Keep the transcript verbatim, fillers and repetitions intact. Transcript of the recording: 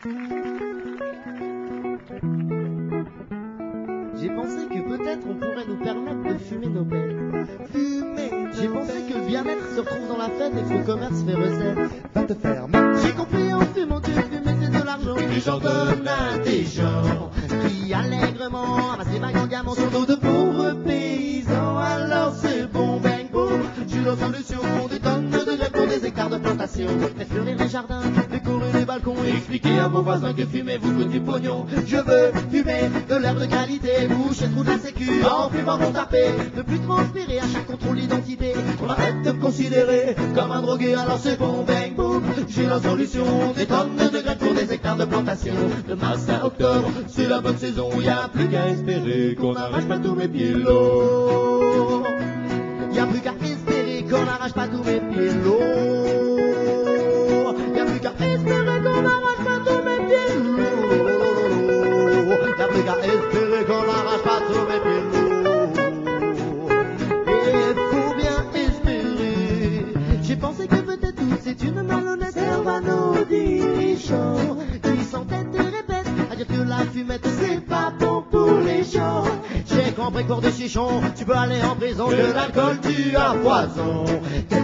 J'ai pensé que peut-être on pourrait nous permettre de fumer nos bêtes. Fumer. J'ai pensé que le bien-être se retrouve dans la fête et que le commerce fait recette. Va te faire J'ai compris en fumant que fumer c'est de l'argent. des gens donnent à des gens Qui allègrement amassent les bagues en diamant sur nos de pauvres paysans. Alors c'est bon, bang, boom. J'ai la solution. Des tonnes de graines pour des hectares de plantation. fait fleurir les jardins. Décorer les balcons et expliquer à vos voisins que fumer vous coûte du pognon. Je veux fumer de l'herbe de qualité, boucher le trou de la sécu en fumant mon tarpé. Ne plus transpirer à chaque contrôle d'identité. On arrête de me considérer comme un drogué, alors c'est bon, bang, boom. J'ai la solution, des tonnes de graines pour des hectares de plantation. De mars à octobre, c'est la bonne saison, y a plus qu'à espérer qu'on n'arrache pas tous mes pilots. Y a plus qu'à espérer qu'on n'arrache pas tous mes pilots. Y a plus qu'à espérer qu'on n'arrache pas tous mes pilots. Y'a plus qu'à espérer qu'on n'arrache pas tous mes pilots. Et faut bien espérer. J'ai pensé que peut-être tout c'est une malhonnête. Serve à nos dirigeants Qui s'entêtent et répètent à dire que la fumette c'est pas bon pour les gens. J'ai compris pour des chichons, tu peux aller en prison, Que l'alcool tue à poison.